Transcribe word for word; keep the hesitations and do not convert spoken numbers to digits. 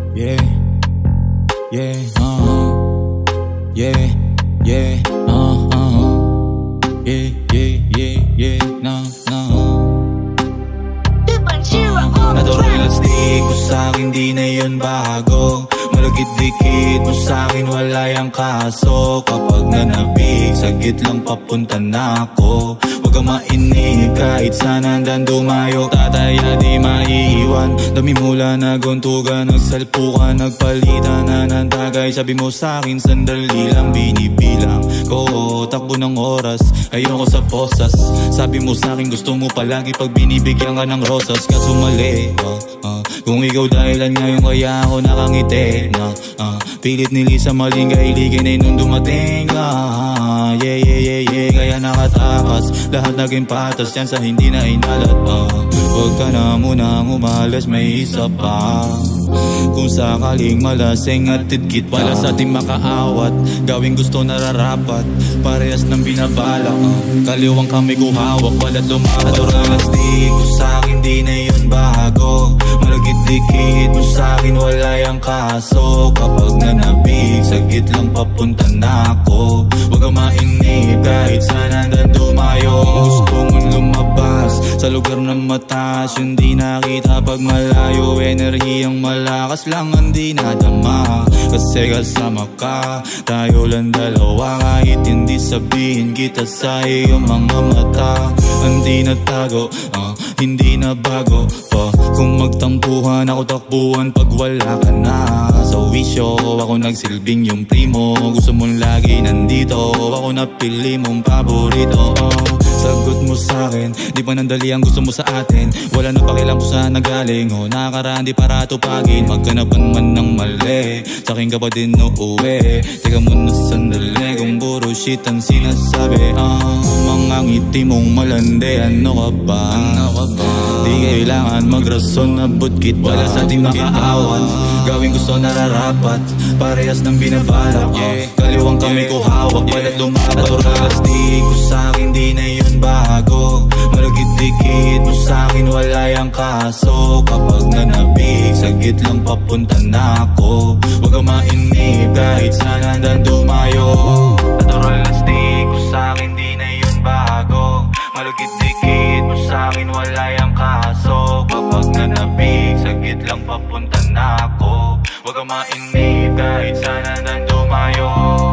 Yeah, yeah, uh, yeah, yeah, uh, uh, yeah, yeah, yeah, yeah, no, no. Natural na stick ko sa'kin, di na yun bago. Malagit-dikit mo sa'kin, wala yung kaso. Kapag nanabig, sagit lang papunta na ako. Huwag kang mainig, kahit saan hanggang dumayo. Tataya di maiiwan, dami mula naguntugan. Nagsalpukan, nagpalitan na ng tagay. Sabi mo sa'kin, sandali lang binibilang ko, takbo ng oras, ayoko sa posas. Sabi mo sa'kin, gusto mo palagi pag binibigyan ka ng rosas. Kaso mali, uh, uh, kung ikaw dahilan ngayon kaya ako nakangiti na, uh, pilit nilisa maling kailigin ay nung dumating ka. uh, Yeah, yeah, yeah, yeah, kaya nakatakas. Lahat naging patas yan sa hindi na inalat pa. Huwag ka na munang umalas, may isa pa. Kung sakaling malasing at tidkit wala sa ating makaawat, gawing gusto nararapat, parehas ng binabalak. uh, Kaliwang kami ko hawak, walat lumapat. Natural na stick ko sa'kin, di na yun bago. Malagit-dikit mo sa'kin, wala yung kaso. Kapag nanabig, sagit lang papunta na ako. Huwag kang mainig, kahit saan hanggang dumayo. Gusto mong lumabas sa lugar ng mataas, yung di nakita pag malayo. Enerhiyang malakas lang ang di nadama, kasi kasama ka, tayo lang dalawa. Kahit hindi sabihin kita sa iyong mga mata, hindi natago, uh, hindi na bago pa. Kung magtampuhan ako takbuhan pag wala ka na. Sa wisyo ako nagsilbing yung primo, gusto mong lagi nandito, ako napili mong paborito. uh, Sagot mo sa'kin, di pa nandali ang gusto mo sa atin. Wala na pakialam kung saan nagaling, o nakaraan di para tupagin. Magkanapan man ng mali, sa'kin ka pa din uuwi. Teka muna sandali, kung puro shit ang sinasabi. ah, Mga ngiti mong malandi, ano ka ba? Ano ka ba? Di kailangan magrason, abot kit wala sa ating makaawat. Gawing gusto nararapat, parehas ng binabalak. yeah. Kaliwang kami ko hawak, walat lumapat. Natural stick ko sa'kin, di na yun bago. Malagit-dikit mo sa'kin, wala yung kaso. Kapag nanabig, sagit lang papunta na ako. Huwag kang mainig, kahit saan hanggang dumayo. Natural na stick ko sa'kin, di na yun bago. Malagit-dikit mo sa'kin, wala yung kaso. Kapag nanabig, sagit lang papunta na ako. Huwag kang mainig, kahit saan hanggang dumayo.